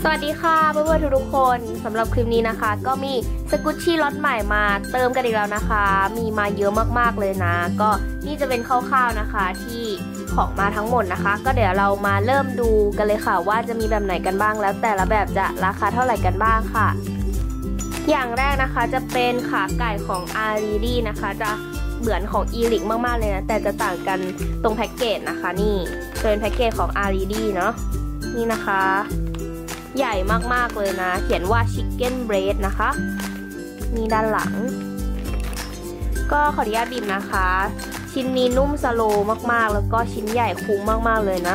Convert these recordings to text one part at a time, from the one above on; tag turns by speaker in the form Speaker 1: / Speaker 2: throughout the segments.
Speaker 1: สวัสดีค่ะเพื่อนๆทุกคนสำหรับคลิปนี้นะคะก็มีสกุชชี่ล็อตใหม่มาเติมกันอีกแล้วนะคะมีมาเยอะมากๆเลยนะก็นี่จะเป็นคร่าวๆนะคะที่ของมาทั้งหมดนะคะก็เดี๋ยวเรามาเริ่มดูกันเลยค่ะว่าจะมีแบบไหนกันบ้างแล้วแต่ละแบบจะราคาเท่าไหร่กันบ้างค่ะอย่างแรกนะคะจะเป็นขาไก่ของอารีดีนะคะจะเหมือนของอีลิกมากๆเลยนะแต่จะต่างกันตรงแพ็กเกจนะคะนี่เป็นแพ็กเกจของอารีดีเนาะนี่นะคะใหญ่มากๆเลยนะเขียนว่า Chicken Breast นะคะนี่ด้านหลังก็ขออนุญาตบีบนะคะชิ้นนี้นุ่มสโลว์มากๆแล้วก็ชิ้นใหญ่คุ้มมากๆเลยนะ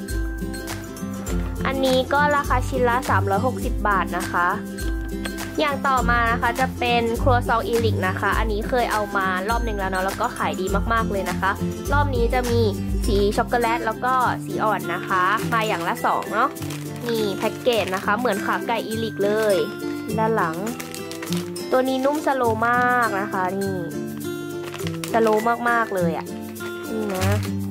Speaker 1: อันนี้ก็ราคาชิ้นละ360 บาทนะคะอย่างต่อมานะคะจะเป็นครัวซองอีลิกนะคะอันนี้เคยเอามารอบหนึ่งแล้วเนาะแล้วก็ขายดีมากๆเลยนะคะรอบนี้จะมีสีช็อกโกแลตแล้วก็สีอ่อนนะคะมาอย่างละ2เนาะนี่แพ็กเกจนะคะเหมือนขาไก่อีลิกเลยด้านหลังตัวนี้นุ่มสโลว์มากนะคะนี่สโลว์มากๆเลยอ่ะนี่นะ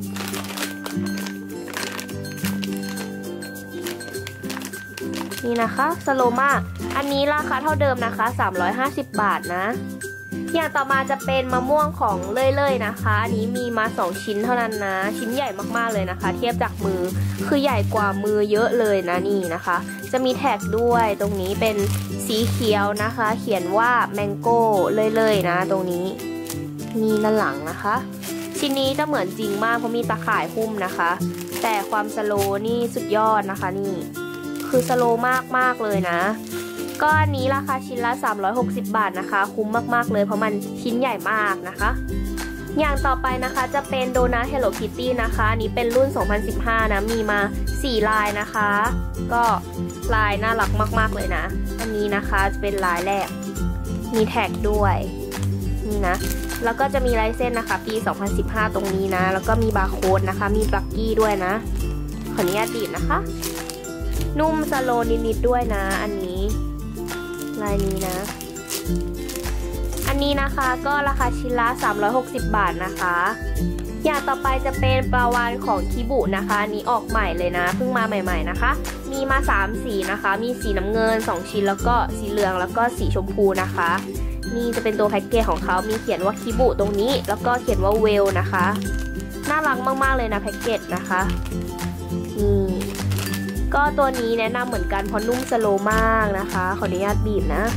Speaker 1: นี่นะคะสโลว์มากอันนี้ราคาเท่าเดิมนะคะ350 บาทนะอย่างต่อมาจะเป็นมะม่วงของเล่ยๆนะคะอันนี้มีมา2ชิ้นเท่านั้นนะชิ้นใหญ่มากๆเลยนะคะเทียบจากมือคือใหญ่กว่ามือเยอะเลยนะนี่นะคะจะมีแท็กด้วยตรงนี้เป็นสีเขียวนะคะเขียนว่าแมงโก้เล่ยๆนะตรงนี้นี่ด้านหลังนะคะชิ้นนี้จะเหมือนจริงมากเพราะมีตะข่ายหุ้มนะคะแต่ความสโลว์นี่สุดยอดนะคะนี่คือสโลว์มากๆเลยนะก็อันนี้ราคาชิ้นละ360 บาทนะคะคุ้มมากๆเลยเพราะมันชิ้นใหญ่มากนะคะอย่างต่อไปนะคะจะเป็นโดนัท Hello Kitty นะคะอันนี้เป็นรุ่น2015นะมีมา4ลายนะคะก็ลายน่ารักมากๆเลยนะอันนี้นะคะจะเป็นลายแรกมีแท็กด้วยนี่นะแล้วก็จะมีลายเส้นนะคะปี2015ตรงนี้นะแล้วก็มีบาร์โค้ดนะคะมีปลั๊กกี้ด้วยนะขออนุญาตบีบนะคะนุ่มสโลว์นิดๆด้วยนะอันนี้ลายนี้นะอันนี้นะคะก็ราคาชิ้นละ360 บาทนะคะอย่างต่อไปจะเป็นปลาวาฬของคิบุนะคะอันนี้ออกใหม่เลยนะเพิ่งมาใหม่ๆนะคะมีมา3สีนะคะมีสีน้ำเงิน2ชิ้นแล้วก็สีเหลืองแล้วก็สีชมพูนะคะนี่จะเป็นตัวแพ็กเกจของเขามีเขียนว่าคิบุตรงนี้แล้วก็เขียนว่าเวลนะคะน่ารักมากๆเลยนะแพ็กเกจนะคะนี่ก็ตัวนี้แนะนำเหมือนกันเพราะนุ่มสโลว์มากนะคะขออนุญาตบีบนะ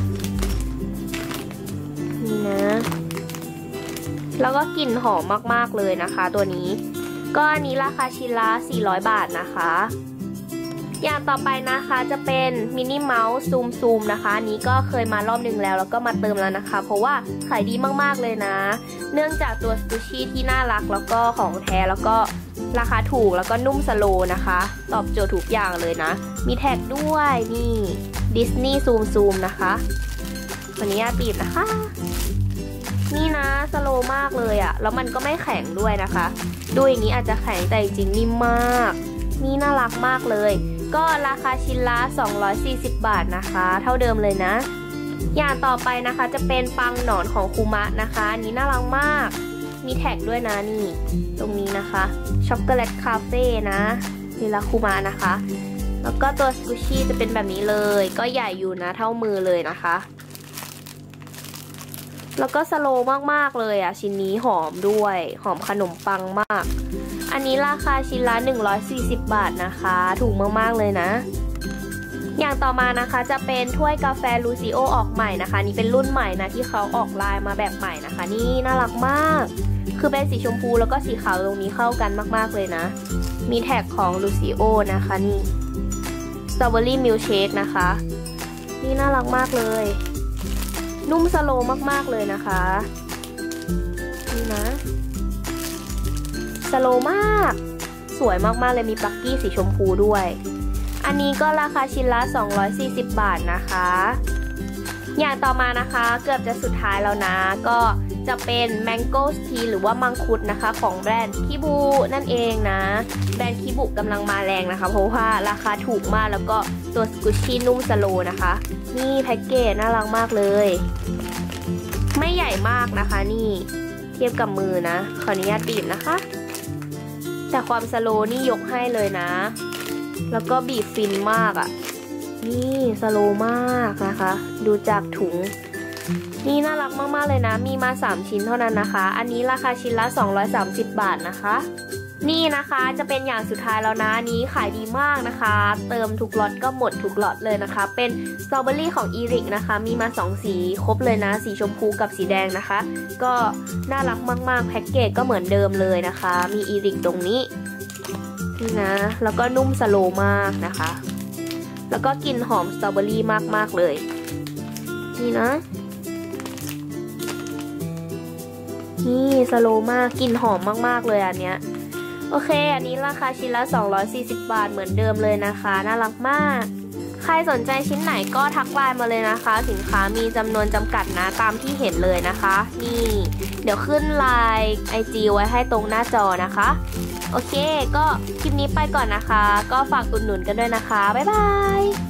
Speaker 1: นี่นะแล้วก็กลิ่นหอมมากๆเลยนะคะตัวนี้ก็อันนี้ราคาชิ้นละ400 บาทนะคะอย่างต่อไปนะคะจะเป็นมินิเมาส์ซูมนะคะอันนี้ก็เคยมารอบนึงแล้วก็มาเติมแล้วนะคะเพราะว่าขายดีมากๆเลยนะเนื่องจากตัวสกูชี่ที่น่ารักแล้วก็ของแท้แล้วก็ราคาถูกแล้วก็นุ่มสโลว์นะคะตอบโจทย์ทุกอย่างเลยนะมีแท็กด้วยนี่ดิสนีย์ซูมนะคะวันนี้บีบนะคะนี่นะสโลว์มากเลยอะแล้วมันก็ไม่แข็งด้วยนะคะดูอย่างนี้อาจจะแข็งแต่จริงๆนิ่มมากนี่น่ารักมากเลยก็ราคาชิ้นละ240 บาทนะคะเท่าเดิมเลยนะอย่างต่อไปนะคะจะเป็นปังหนอนของคุมะนะคะอันนี้น่ารักมากมีแท็กด้วยนะนี่ตรงนี้นะคะช็อกโกแลตคาเฟ่นะนี่ละคุมะนะคะแล้วก็ตัวสกูชี่จะเป็นแบบนี้เลยก็ใหญ่อยู่นะเท่ามือเลยนะคะแล้วก็สโลว์มากๆเลยอ่ะชิ้นนี้หอมด้วยหอมขนมปังมากอันนี้ราคาชิ้นละ140 บาทนะคะถูกมากๆเลยนะอย่างต่อมานะคะจะเป็นถ้วยกาแฟลูซิโอออกใหม่นะคะนี่เป็นรุ่นใหม่นะที่เขาออกลายมาแบบใหม่นะคะนี่น่ารักมากคือเป็นสีชมพูแล้วก็สีขาวตรงนี้เข้ากันมากๆเลยนะมีแท็กของลูซิโอนะคะนี่สตรอเบอรี่มิลค์เชคนะคะนี่น่ารักมากเลยนุ่มสโลว์มากๆเลยนะคะนี่นะสโลว์มากสวยมากๆเลยมีปลั๊กกี้สีชมพูด้วยอันนี้ก็ราคาชิ้นละ240 บาทนะคะอย่างต่อมานะคะเกือบจะสุดท้ายแล้วนะก็จะเป็นแมงโก้ทีหรือว่ามังคุดนะคะของแบรนด์คิบุนั่นเองนะแบรนด์คิบุกำลังมาแรงนะคะเพราะว่าราคาถูกมากแล้วก็ตัวสกูชี่นุ่มสโลว์นะคะนี่แพ็กเกจน่ารักมากเลยไม่ใหญ่มากนะคะนี่เทียบกับมือนะขออนุญาตบีบนะคะแต่ความสโลว์นี่ยกให้เลยนะแล้วก็บีบฟินมากอ่ะนี่สโลว์มากนะคะ ดูจากถุงนี่น่ารักมากๆเลยนะมีมา3ชิ้นเท่านั้นนะคะอันนี้ราคาชิ้นละ230 บาทนะคะนี่นะคะจะเป็นอย่างสุดท้ายแล้วนะอันนี้ขายดีมากนะคะเติมทุกล็อตก็หมดทุกล็อตเลยนะคะเป็นสตรอเบอรี่ของอีริกนะคะมีมา2สีครบเลยนะสีชมพูกับสีแดงนะคะก็น่ารักมากๆแพ็กเกจก็เหมือนเดิมเลยนะคะมีอีริกตรงนี้นี่นะแล้วก็นุ่มสโลว์มากนะคะแล้วก็กลิ่นหอมสตรอเบอรี่มากๆเลยนี่นะนี่สโลว์มากกลิ่นหอมมากๆเลยอันเนี้ยโอเคอันนี้ราคาชิ้นละ240 บาทเหมือนเดิมเลยนะคะน่ารักมากใครสนใจชิ้นไหนก็ทักไลน์มาเลยนะคะสินค้ามีจำนวนจำกัดนะตามที่เห็นเลยนะคะนี่เดี๋ยวขึ้นไลน์ IG ไว้ให้ตรงหน้าจอนะคะโอเคก็คลิปนี้ไปก่อนนะคะก็ฝากอุดหนุนกันด้วยนะคะบ๊ายบาย